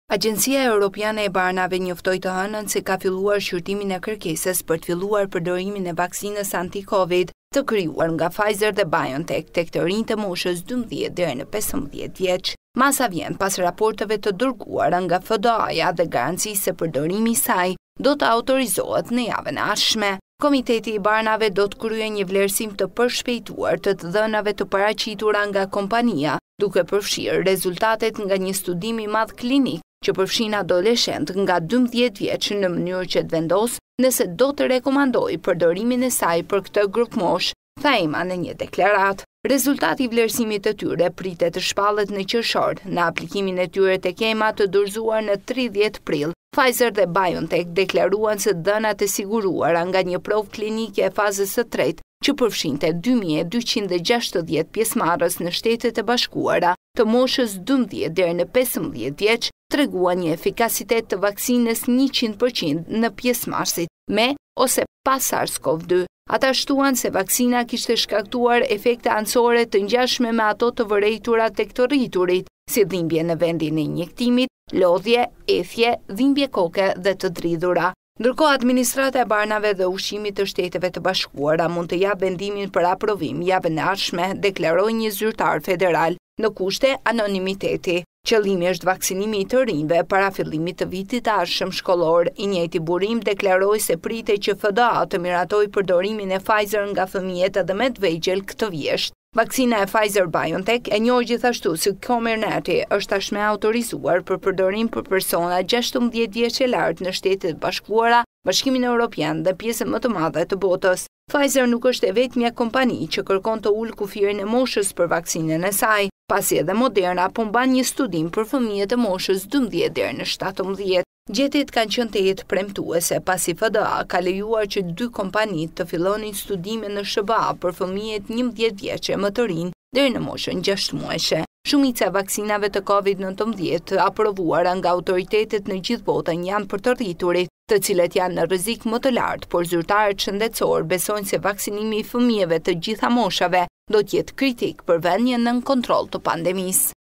Agjencia Evropiane e Barnave njoftoi të hënën se ka filluar shqyrtimin e kërkesës për të filluar përdorimin e vaksinës anti-Covid të krijuar nga Pfizer dhe BioNTech tek të rinjtë të moshës 12 deri në 15 vjeç. Masa vjen pas raporteve të dërguara nga FDA dhe garancisë se përdorimi i saj do të autorizohet në javën e ardhshme. Komiteti i Barnave do të kryejë një vlerësim të përshpejtuar të dhënave të paraqitura nga kompania, duke përfshirë rezultatet nga një studim i madh klinik që përfshin adoleshentë nga 12 vjeç në mënyrë që të vendosë nëse do të rekomandojë përdorimin e saj për këtë grup moshë, tha EMA në një deklaratë. Rezultati i vlerësimit të tyre pritet të shpallet në qershor në aplikimin e tyre tek EMA të dorëzuar në 30 prill. Pfizer dhe BioNTech deklaruan se dhënat e siguruara nga një provë klinike e fazës së tretë që përfshinte 2260 pjesëmarrës në Shtetet e Bashkuara të moshës 12 deri në 15 vjeç treguan një efikasitet të vaksinës 100% në pjesëmarrësit me ose pa SARS-CoV-2. Ata shtuan se vaksina kishte shkaktuar efekte anësore të ngjashme me ato të vërejtura tek të rriturit, si dhimbje në vendin e injektimit, lodhje, ethje, dhimbje koke dhe të dridhura. Ndërkohë, administrata e Barnave dhe ushqimit të Shteteve të Bashkuara mund të japë vendimin për aprovim javën e ardhshme, deklaroi një zyrtar federal, në kushte anonimiteti. Qëllimi është vaksinimi i të rinjve para fillimit të vitit të ardhshëm shkollor. I njëjti burim deklaroi se pritej që FDA të miratojë përdorimin e Pfizer nga fëmijët edhe më të vegjël këtë vjesht. Vaksina e Pfizer-BioNTech e njohur gjithashtu si Comirnaty është tashmë autorizuar për përdorim për persona 16 vjeç e lartë në Shtetet e Bashkuara, Bashkimin Evropian dhe pjesën më të madhe të botës. Pfizer nuk është e vetmja kompani që kërkon të ulë kufirin e moshës për vaksinën e saj, pasi edhe Moderna po mban një studim për fëmijët e moshës 12 deri në 17. Gjetjet kanë qenë të jetë premtuese pasi FDA ka lejuar që 2 kompanitë të fillonin studime në SHBA për fëmijët 11 vjeçë më të rinj deri në moshën 6 muajshe. Shumica e vaksinave të COVID-19 të aprovuara nga autoritetet në gjithë botën janë për të rriturit, të cilët janë në rrezik më të lartë, por zyrtarët shëndetësor besojnë se vaksinimi i fëmijëve të gjitha moshave do të jetë kritik për vënien nën kontroll të pandemisë.